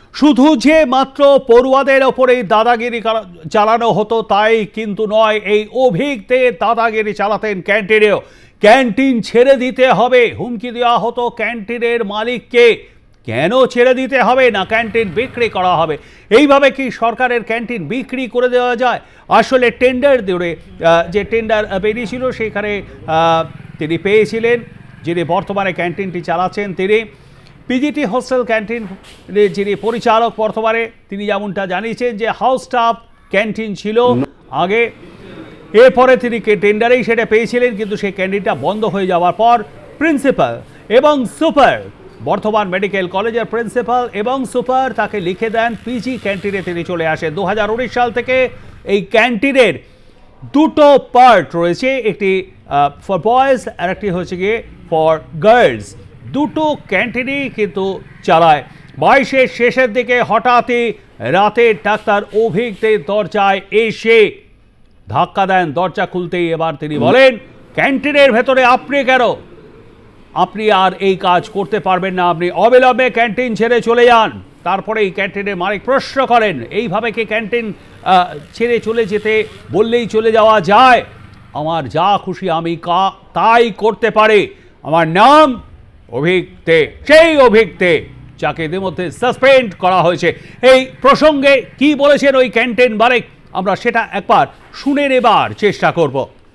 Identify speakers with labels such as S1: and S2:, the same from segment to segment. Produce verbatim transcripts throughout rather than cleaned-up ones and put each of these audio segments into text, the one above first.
S1: শুধু যে মাত্র পড়ুয়াদের ওপরেই দাদাগিরি চালানো হতো তাই কিন্তু নয়, এই অভিজ্ঞতে দাদাগিরি চালাতেন ক্যান্টিনেও। ক্যান্টিন ছেড়ে দিতে হবে হুমকি দেওয়া হতো ক্যান্টিনের মালিককে। কেন ছেড়ে দিতে হবে না ক্যান্টিন বিক্রি করা হবে? এইভাবে কি সরকারের ক্যান্টিন বিক্রি করে দেওয়া যায়? আসলে টেন্ডার দিয়ে যে টেন্ডার বেরিয়েছিল সেখানে তিনি পেয়েছিলেন, যিনি বর্তমানে ক্যান্টিনটি চালাচ্ছেন তিনি পিজিটি হোস্টেল ক্যান্টিন যিনি পরিচালক বর্তমানে, তিনি যেমনটা জানিয়েছেন যে হাউস স্টাফ ক্যান্টিন ছিল আগে, এরপরে তিনি টেন্ডারেই সেটা পেয়েছিলেন, কিন্তু সেই ক্যান্টিনটা বন্ধ হয়ে যাওয়ার পর প্রিন্সিপাল এবং সুপার, বর্ধমান মেডিকেল কলেজের প্রিন্সিপাল এবং সুপার তাকে লিখে দেন পিজি ক্যান্টিনে তিনি চলে আসেন। দু হাজার উনিশ সাল থেকে এই ক্যান্টিনের দুটো পার্ট রয়েছে, একটি ফর বয়েজ আর একটি হচ্ছে গিয়ে ফর গার্লস। দুটো ক্যান্টিনই কিন্তু চালায়। বাইশের শেষের দিকে হঠাৎই রাতে ডাক্তার অভিজ্ঞদের দরজায় এসে ধাক্কা দেন। দরজা খুলতেই এবার তিনি বলেন, ক্যান্টিনের ভেতরে আপনি কেন? আপনি আর এই কাজ করতে পারবেন না, আপনি অবিলম্বে ক্যান্টিন ছেড়ে চলে যান। তারপরে এই ক্যান্টিনের মালিক প্রশ্ন করেন, এইভাবে কি ক্যান্টিন ছেড়ে চলে যেতে বললেই চলে যাওয়া যায়? আমার যা খুশি আমি কা তাই করতে পারি। আমার নাম অভিজ্ঞতে, সেই অভিজ্ঞতে যাকে ইতিমধ্যে সাসপেন্ড করা হয়েছে। এই প্রসঙ্গে কি বলেছেন ওই ক্যান্টিন মালিক, আমরা সেটা একবার শুনে নেবার চেষ্টা করব।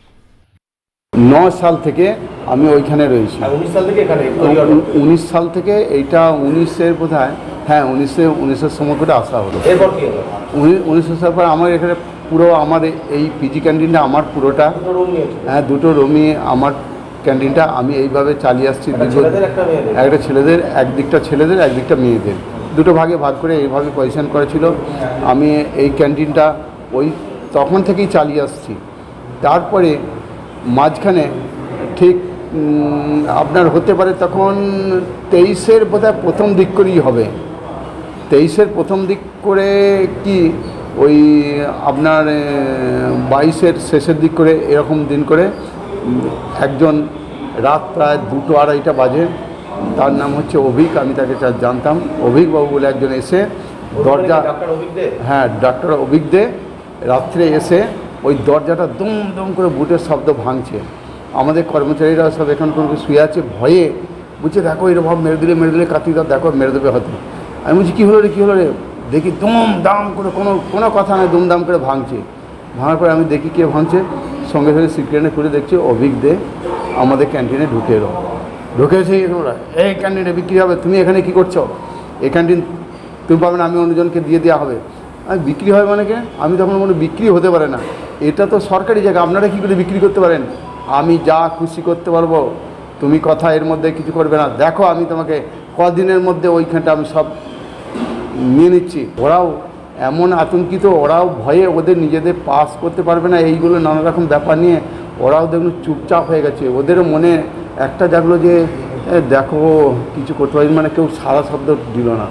S2: ন সাল থেকে আমি ওইখানে রয়েছি।
S3: উনিশ সাল থেকে এখানে
S2: উনিশ সাল থেকে এইটা উনিশের বোধ হয়, হ্যাঁ উনিশে উনিশের সময় করে আসা হলো।
S3: এরপর কি হলো?
S2: উনিশশো সাল পর আমার এখানে পুরো আমার এই পিজি ক্যান্টিনটা আমার পুরোটা, হ্যাঁ দুটো রুমই আমার ক্যান্টিনটা আমি এইভাবে চালিয়ে আসছি। একটা ছেলেদের, একদিকটা ছেলেদের, একদিকটা মেয়েদের, দুটো ভাগে ভাগ করে এইভাবে পজিশন করেছিল। আমি এই ক্যান্টিনটা ওই তখন থেকেই চালিয়ে আসছি। তারপরে মাঝখানে ঠিক আপনার হতে পারে তখন তেইশের বোধহয় প্রথম দিক করেই হবে, তেইশের প্রথম দিক করে কি ওই আপনার বাইশের শেষের দিক করে এরকম দিন করে একজন রাত প্রায় দুটো আড়াইটা বাজে, তার নাম হচ্ছে অভিক, আমি তাকে জানতাম, অভিকবাবু বলে একজন এসে দরজা, হ্যাঁ ডাক্তার অভিক দে, রাত্রে এসে ওই দরজাটা দুম দুম করে বুটের শব্দ ভাঙছে। আমাদের কর্মচারীরা সব এখান করে শুয়ে আছে ভয়ে, বুঝছে দেখো এরকম মেরে দিলে মেরে দিলে কাতি দাও, দেখো মেরে দেবে হয়তো। আমি বলছি কী হলো রে কী হলো রে, দেখি দুম দাম করে কোনো কোনো কথা নয় দুমদাম করে ভাঙছে। ভাঙার পরে আমি দেখি কে ভাঙছে, সঙ্গে সঙ্গে সিক্রেটে খুলে দেখছি অভিক দে আমাদের ক্যান্টিনে ঢুকে এলো। ঢুকে এসে তোমরা এই ক্যান্টিনে বিক্রি হবে, তুমি এখানে কী করছো? এই ক্যান্টিন তুমি পাবে না, আমি অন্যজনকে দিয়ে দেওয়া হবে। আমি বিক্রি হয় মানে কে? আমি তখন কোনো বিক্রি হতে পারে না, এটা তো সরকারি জায়গা, আপনারা কী করে বিক্রি করতে পারেন? আমি যা খুশি করতে পারবো, তুমি কথা এর মধ্যে কিছু করবে না। দেখো আমি তোমাকে কদিনের মধ্যে ওইখানটা আমি সব নিয়ে নিচ্ছি। ওরাও এমন আতঙ্কিত, ওরাও ভয়ে ওদের নিজেদের পাস করতে পারবে না, এইগুলো নানা রকম ব্যাপার নিয়ে ওরাও দেখুন চুপচাপ হয়ে গেছে। ওদেরও মনে একটা জাগলো যে দেখো কিছু করতে পারি, মানে কেউ সারা শব্দ দিল না।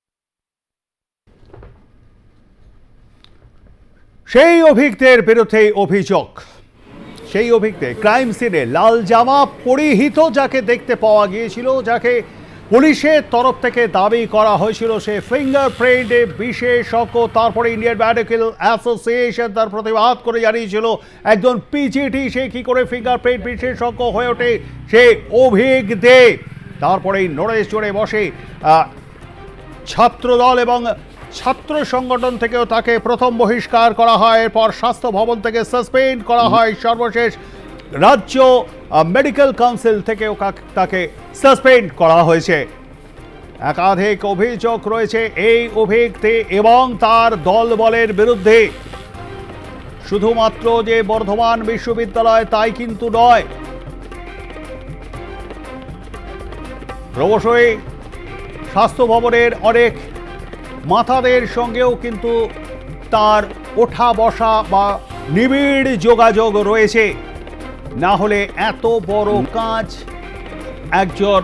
S1: সেই অভিজ্ঞদের বিরুদ্ধে অভিযোগ, সেই অভিজ্ঞে ক্রাইম সিনে লাল জামা পরিহিত যাকে দেখতে পাওয়া গিয়েছিল, যাকে পুলিশের তরফ থেকে দাবি করা হয়েছিল সে ফিঙ্গারপ্রিন্টে বিশেষজ্ঞ, তারপরে ইন্ডিয়ান মেডিকেল অ্যাসোসিয়েশন তার প্রতিবাদ করে জানিয়েছিল একজন পিজিটি সে কী করে ফিঙ্গারপ্রিন্ট বিশেষজ্ঞ হয়ে ওঠে, সে অভিজ্ঞে। তারপরেই নড়ে চড়ে বসে ছাত্রদল এবং ছাত্র সংগঠন থেকেও তাকে প্রথম বহিষ্কার করা হয়, এরপর স্বাস্থ্য ভবন থেকে সাসপেন্ড করা হয়, সর্বশেষ রাজ্য মেডিকেল কাউন্সিল থেকেও তাকে সাসপেন্ড করা হয়েছে। একাধিক অভিযোগ রয়েছে এই অভিজ্ঞতে এবং তার দলবলের বিরুদ্ধে। শুধুমাত্র যে বর্ধমান বিশ্ববিদ্যালয় তাই কিন্তু নয়, ক্রমশই স্বাস্থ্য ভবনের অনেক মাথাদের সঙ্গেও কিন্তু তার ওঠা বসা বা নিবিড় যোগাযোগ রয়েছে। না হলে এত বড় কাজ একজন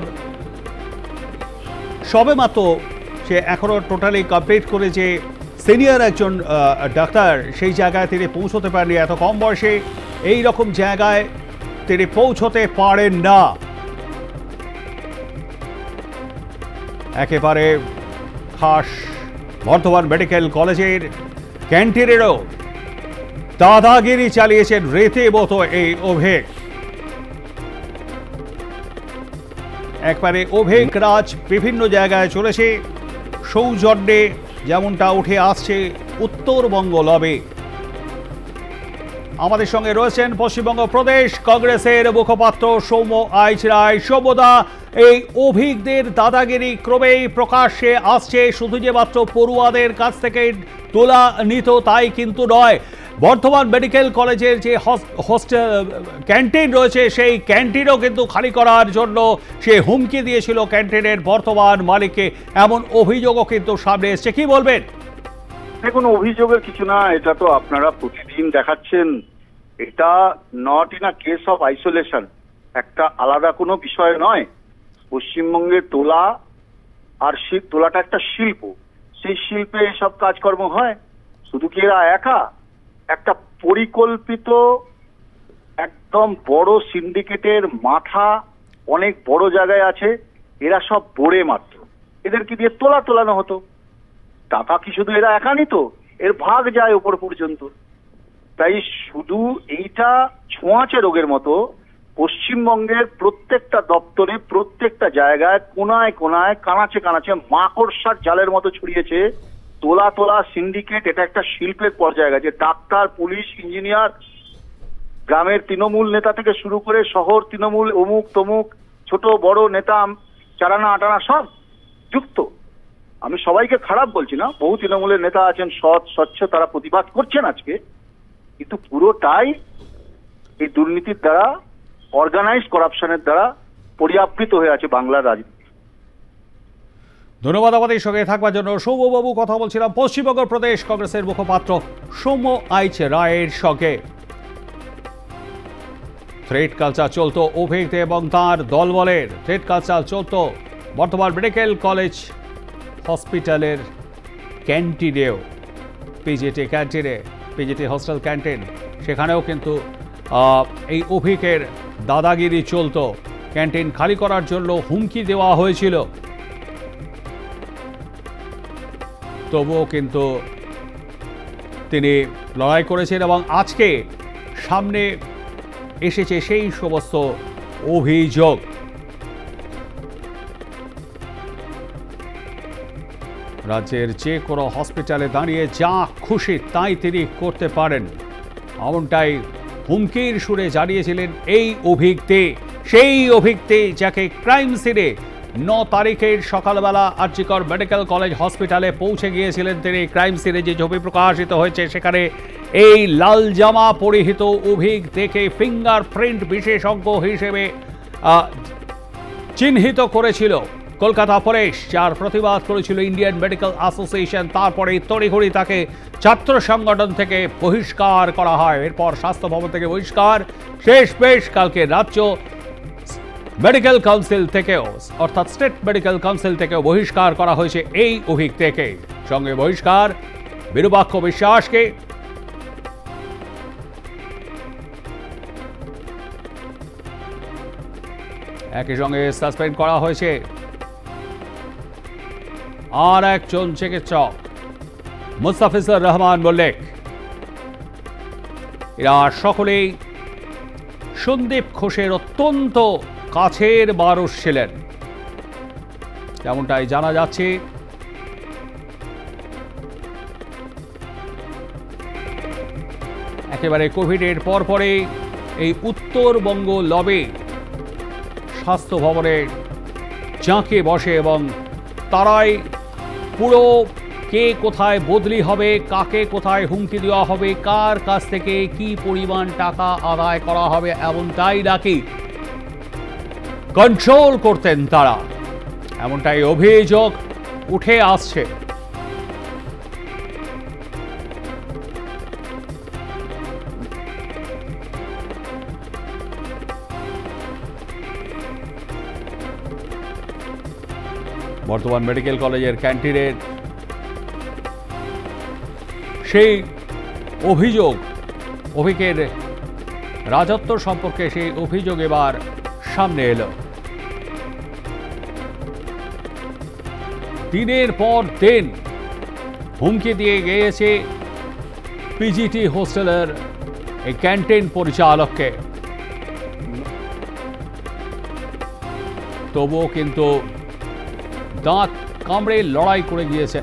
S1: সবেমাত্র সে এখনও টোটালি কমপ্লিট করেছে, সিনিয়র একজন ডাক্তার, সেই জায়গায় তিনি পৌঁছতে পারেননি। এত কম বয়সে এই রকম জায়গায় তিনি পৌঁছতে পারেন না। একেবারে খাস বর্ধমান মেডিকেল কলেজের ক্যান্টিনেরও দাদাগিরি চালিয়েছেন রীতিমতো এই অভিক। একবারে অভিক রাজ বিভিন্ন জায়গায় চলেছে সৌজন্যে, যেমনটা উঠে আসছে উত্তরবঙ্গ লবে। আমাদের সঙ্গে রয়েছেন পশ্চিমবঙ্গ প্রদেশ কংগ্রেসের মুখপাত্র সৌম্য আইচ রায়। সৌম্যদা, এই অভিকদের দাদাগিরি ক্রমেই প্রকাশ্যে আসছে, শুধু যে মাত্র পড়ুয়াদের কাছ থেকে তোলা নিত তাই কিন্তু নয়। বর্ধমান মেডিকেল কলেজের যে হস্টেল ক্যান্টিন রয়েছে সেই ক্যান্টিনও কিন্তু খালি করার জন্য সে হুমকি দিয়েছিল ক্যান্টিনের বর্তমান মালিককে, এমন অভিযোগও কিন্তু সামনে এসছে। কি বলবেন?
S3: দেখুন, অভিযোগের কিছু না, এটা তো আপনারা প্রতিদিন দেখাচ্ছেন। এটা not in a case of isolation, একটা আলাদা কোনো বিষয় নয়। পশ্চিমবঙ্গের তোলা আর তোলাটা একটা শিল্প, সেই শিল্পে এসব কাজকর্ম হয়। শুধু কি এরা একা? একটা পরিকল্পিত একদম বড় সিন্ডিকেটের মাথা অনেক বড় জায়গায় আছে, এরা সব বোড়ে মাত্র। এদেরকে দিয়ে তোলা তোলানো হতো। টাকা কি শুধু এরা একা নিত? এর ভাগ যায় ওপর পর্যন্ত। তাই শুধু এইটা ছোঁয়াচে রোগের মতো পশ্চিমবঙ্গের প্রত্যেকটা দপ্তরে, প্রত্যেকটা জায়গায়, কোনায় কোনায়, কানাচে কানাচে মাকড়সার জালের মতো ছড়িয়েছে তোলা তোলা সিন্ডিকেট। এটা একটা শিল্পের পর্যায়ে গেছে। ডাক্তার, পুলিশ, ইঞ্জিনিয়ার, গ্রামের তৃণমূল নেতা থেকে শুরু করে শহর তৃণমূল, অমুক তমুক, ছোট বড় নেতা, চারানা আটানা সব যুক্ত। আমি সবাইকে খারাপ বলছি না, বহু তৃণমূলের নেতা আছেন সৎ স্বচ্ছ, তারা প্রতিবাদ করছেন আজকে, কিন্তু পুরোটাই এই দুর্নীতির দ্বারা, অর্গানাইজড করাপশনের দ্বারা পরিআবৃত হয়ে আছে বাংলার রাজনীতি।
S1: ধন্যবাদ আমাদের সঙ্গে থাকবার জন্য। সৌম্যবাবু, কথা বলছিলাম পশ্চিমবঙ্গ প্রদেশ কংগ্রেসের মুখপাত্র সৌম্য আইচ রায়ের সঙ্গে। থ্রেড কালচার চলতো অভিক এবং তাঁর দলবলের, থ্রেড কালচার চলতো বর্তমান মেডিকেল কলেজ হসপিটালের ক্যান্টিনেও, পিজিটি ক্যান্টিনে, পিজিটি হস্টেল ক্যান্টিন, সেখানেও কিন্তু এই অভিকের দাদাগিরি চলতো। ক্যান্টিন খালি করার জন্য হুমকি দেওয়া হয়েছিল, তবুও কিন্তু তিনি লড়াই করেছেন এবং আজকে সামনে এসেছে সেই সমস্ত অভিযোগ। রাজ্যের যে কোনো হসপিটালে দাঁড়িয়ে যা খুশি তাই তিনি করতে পারেন, এমনটাই হুমকির সুরে জানিয়েছিলেন এই অভিজ্ঞতে। সেই অভিজ্ঞতে যাকে ক্রাইম সিনে ন তারিখের সকালবেলা আরজিকর মেডিকেল কলেজ হসপিটালে পৌঁছে গিয়েছিলেন তিনি। ক্রাইম সিনে যে ছবি প্রকাশিত হয়েছে সেখানে এই লাল জামা পরিহিত অভিক দেখে ফিঙ্গারপ্রিন্ট বিশেষজ্ঞ হিসেবে চিহ্নিত করেছিল কলকাতা পুলিশ, যার প্রতিবাদ করেছিল ইন্ডিয়ান মেডিকেল অ্যাসোসিয়েশন। তারপরে তড়িঘড়ি তাকে ছাত্র সংগঠন থেকে বহিষ্কার করা হয়। এরপর স্বাস্থ্য ভবন থেকে বহিষ্কার, শেষ বেশ কালকে রাজ্য মেডিকেল কাউন্সিল থেকেও, অর্থাৎ স্টেট মেডিকেল কাউন্সিল থেকেও বহিষ্কার করা হয়েছে এই অভিক থেকে। সঙ্গে বহিষ্কার বিরূপাক্ষ বিশ্বাসকে, একই সঙ্গে সাসপেন্ড করা হয়েছে আর একজন চিকিৎসক মুস্তাফিজুর রহমান মল্লিক। এরা সকলেই সন্দীপ ঘোষের অত্যন্ত কাছের মানুষ ছিলেন, যেমনটাই জানা যাচ্ছে। একেবারে কোভিডের পরপরে এই উত্তরবঙ্গ লবে স্বাস্থ্য ভবনে জাঁকে বসে এবং তারাই পুরো কে কোথায় বদলি হবে, কাকে কোথায় হুমকি দেওয়া হবে, কার কাছ থেকে কি পরিমাণ টাকা আদায় করা হবে, এমনটাই নাকি কন্ট্রোল করতেন তারা, এমনটাই অভিযোগ উঠে আসছে। বর্তমান মেডিকেল কলেজের ক্যান্টিনের সেই অভিযোগ, অভিকের রাজত্ব সম্পর্কে সেই অভিযোগ এবার সামনে এলো। দিনের পর দিন হুমকি দিয়ে গিয়েছে পিজিটি হোস্টেলের এই ক্যান্টিন পরিচালককে। তবুও কিন্তু দাঁত কামড়ে লড়াই করে গিয়েছেন।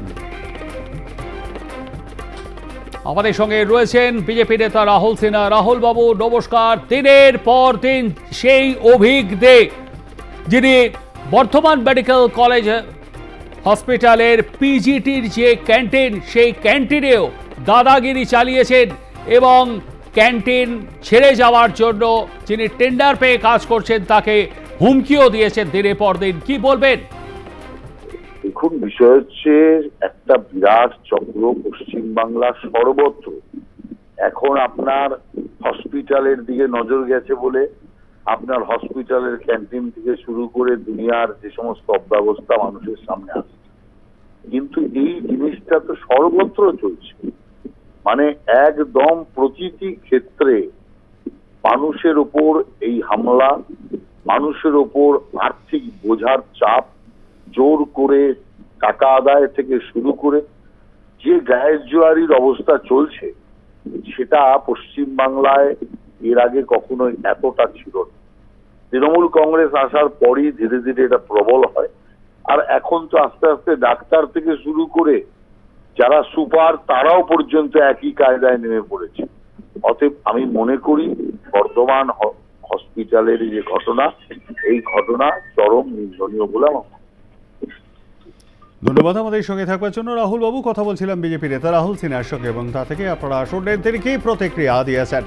S1: আমাদের সঙ্গে রয়েছেন বিজেপি নেতা রাহুল সিনহা। রাহুল বাবু নমস্কার। দিনের পর দিন সেই অভিজ্ঞ যিনি বর্ধমান মেডিকেল কলেজ হসপিটালের পিজিটির যে ক্যান্টিন, সেই ক্যান্টিনেও দাদাগিরি চালিয়েছেন এবং ক্যান্টিন ছেড়ে যাওয়ার জন্য যিনি টেন্ডার পেয়ে কাজ করছেন তাকে হুমকিও দিয়েছেন দিনের পর দিন। কি বলবেন?
S4: দেখুন, বিষয় হচ্ছে একটা বিরাট চক্র পশ্চিমবাংলার সর্বত্র। এখন আপনার হসপিটালের দিকে নজর গেছে বলে আপনার হসপিটালের ক্যান্টিন থেকে শুরু করে দুনিয়ার যে সমস্ত অব্যবস্থা মানুষের সামনে আসছে, কিন্তু এই জিনিসটা তো সর্বত্র চলছে। মানে একদম প্রতিটি ক্ষেত্রে মানুষের ওপর এই হামলা, মানুষের ওপর আর্থিক বোঝার চাপ, জোর করে টাকা আদায় থেকে শুরু করে যে গায়ের জোয়ারির অবস্থা চলছে, সেটা পশ্চিমবাংলায় এর আগে কখনোই এতটা ছিল না। তৃণমূল কংগ্রেস আসার পরই ধীরে ধীরে এটা প্রবল হয়, আর এখন তো আস্তে আস্তে ডাক্তার থেকে শুরু করে যারা সুপার তারাও পর্যন্ত একই কায়দায় নেমে পড়েছে। অতএব আমি মনে করি বর্ধমান হসপিটালের যে ঘটনা, এই ঘটনা চরম নিন্দনীয় বলে আমার।
S1: ধন্যবাদ আমাদের সঙ্গে থাকবার জন্য রাহুল বাবু। কথা বলছিলাম বিজেপি নেতা রাহুল সিনহার সঙ্গে এবং তা থেকে আপনারা শুনলেন তিনি কি প্রতিক্রিয়া দিয়েছেন।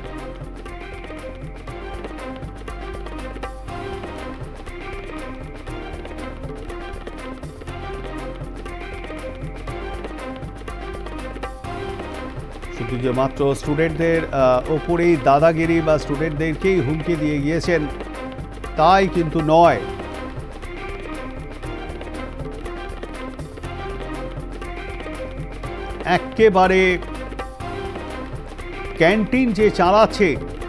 S1: শুধু যে মাত্র স্টুডেন্টদের ওপরেই দাদাগিরি বা স্টুডেন্টদেরকেই হুমকি দিয়ে গিয়েছেন তাই কিন্তু নয়। একেবারে ক্যান্টিন যে চালাচ্ছে,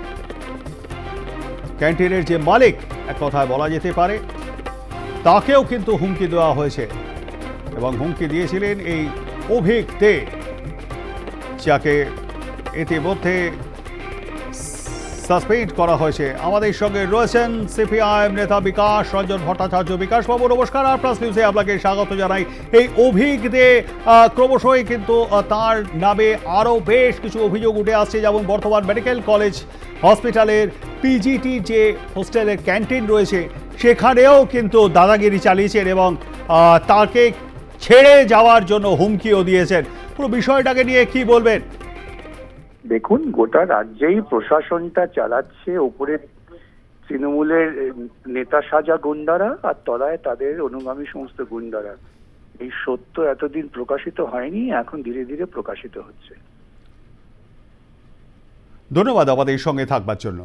S1: ক্যান্টিনের যে মালিক এক কথায় বলা যেতে পারে, তাকেও কিন্তু হুমকি দেওয়া হয়েছে এবং হুমকি দিয়েছিলেন এই অভিক দে, যাকে ইতিমধ্যে সাসপেন্ড করা হয়েছে। আমাদের সঙ্গে রয়েছেন সিপিআইএম নেতা বিকাশ রঞ্জন ভট্টাচার্য। বিকাশ বাবু নমস্কার, আর প্লাস নিউজে আপনাকে স্বাগত জানাই। এই অভিক দে ক্রমশই কিন্তু তার নামে আরও বেশ কিছু অভিযোগ উঠে আসছে, যেমন বর্ধমান মেডিকেল কলেজ হসপিটালের পিজিটি যে হোস্টেলের ক্যান্টিন রয়েছে সেখানেও কিন্তু দাদাগিরি চালিয়েছেন এবং তাকে ছেড়ে যাওয়ার জন্য হুমকিও দিয়েছেন। পুরো বিষয়টাকে নিয়ে কি বলবেন?
S5: দেখুন, গোটা রাজ্যেই প্রশাসনটা চালাচ্ছে উপরে তৃণমূলের নেতা সাজা গুন্ডারা আর তলায় তাদের অনুগামী সমস্ত গুন্ডারা। এই সত্য এতদিন প্রকাশিত হয়নি, এখন ধীরে ধীরে প্রকাশিত হচ্ছে।
S1: ধন্যবাদ আমাদের সঙ্গে থাকবার জন্য।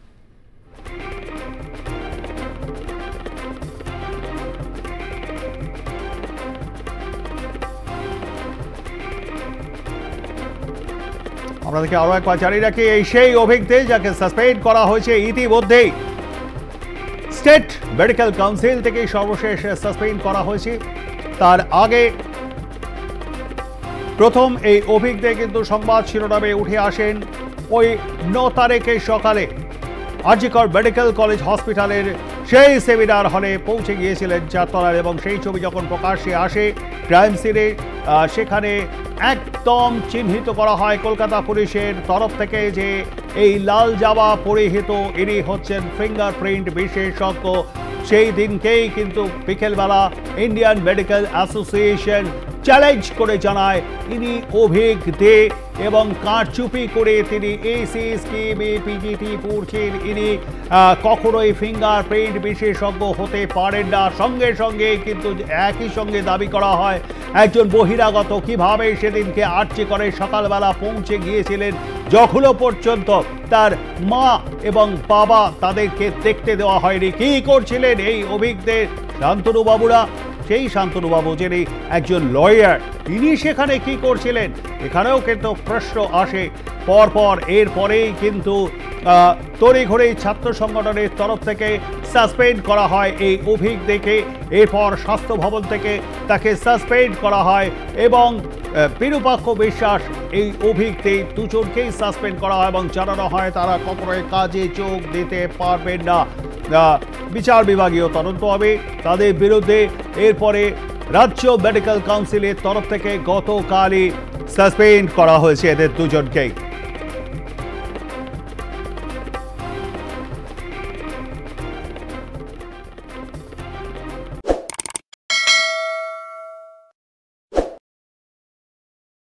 S1: আপনাদেরকে আরো একবার জানিয়ে রাখি, এই সেই অভিক দে যাকে সাসপেন্ড করা হয়েছে ইতিমধ্যেই। স্টেট মেডিকেল কাউন্সিল থেকে সর্বশেষ সাসপেন্ড করা হয়েছে। তার আগে প্রথম এই অভিক দে কিন্তু সংবাদ শিরোনামে উঠে আসেন ওই ন তারিখের সকালে আরজিকর মেডিকেল কলেজ হসপিটালের সেই সেমিনার হলে পৌঁছে গিয়েছিলেন চারতলার, এবং সেই ছবি যখন প্রকাশ্যে আসে ক্রাইম সিনে, সেখানে একদম চিহ্নিত করা হয় কলকাতা পুলিশের তরফ থেকে যে এই লাল জামা পরিহিত ইনি হচ্ছেন ফিঙ্গারপ্রিন্ট বিশেষজ্ঞ। সেই দিনকেই কিন্তু বিকেলবেলা ইন্ডিয়ান মেডিকেল অ্যাসোসিয়েশন চ্যালেঞ্জ করে জানায় ইনি অভিক দে এবং কারচুপি করে তিনি এসি স্কিমে পিজিটি পড়ছেন, ইনি কখনোই ফিঙ্গারপ্রিন্ট বিশেষজ্ঞ হতে পারেন না। সঙ্গে সঙ্গে কিন্তু একই সঙ্গে দাবি করা হয় একজন বহিরাগত কিভাবে সেদিনকে আর্চি করে সকালবেলা পৌঁছে গিয়েছিলেন, যখনও পর্যন্ত তার মা এবং বাবা তাদেরকে দেখতে দেওয়া হয়নি। কি করছিলেন এই অভিকদের শান্তনু বাবুরা? সেই শান্তনু বাবু যিনি একজন লয়ার, তিনি সেখানে কি করছিলেন? এখানেও কিন্তু প্রশ্ন আসে পরপর। এরপরেই কিন্তু তড়িঘড়ি ছাত্র সংগঠনের তরফ থেকে সাসপেন্ড করা হয় এই অভিক দেখে। এরপর স্বাস্থ্য ভবন থেকে তাকে সাসপেন্ড করা হয় এবং বিরূপাক্ষ বিশ্বাস এই অভিজ্ঞতে দুজনকেই সাসপেন্ড করা হয় এবং জানানো হয় তারা কখনোই কাজে যোগ দিতে পারবেন না। বিচার বিভাগীয় তদন্ত হবে তাদের বিরুদ্ধে। এরপরে রাজ্য মেডিকেল কাউন্সিলের তরফ থেকে গতকালই সাসপেন্ড করা হয়েছে এদের দুজনকেই।